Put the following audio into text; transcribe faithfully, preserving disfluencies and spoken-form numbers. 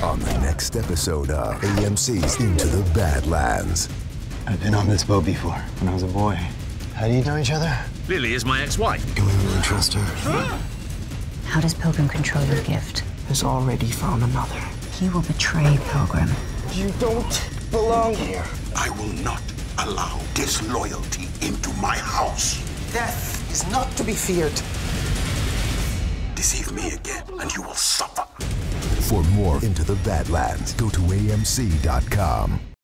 on the next episode of A M C's Into the Badlands. I've been on this boat before, when I was a boy. How do you know each other? Lily is my ex-wife. Can we really trust her? How does Pilgrim control your gift? Has already found another. He will betray Pilgrim. You don't belong here. I will not allow disloyalty into my house. Death is not to be feared. Deceive me again, and you will suffer. For more Into the Badlands, go to A M C dot com.